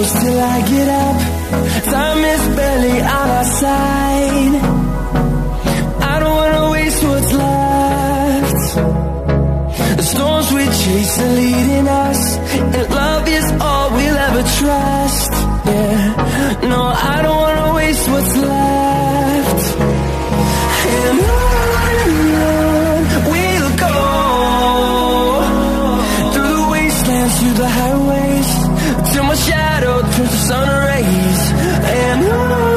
close till I get up. Time is barely on our side. I don't wanna waste what's left. The storms we chase are leading us, and love is all we'll ever trust. Yeah, no, I don't wanna waste what's left. And on we'll go, through the wastelands, through the highways, till my shadow turns to sun rays. And on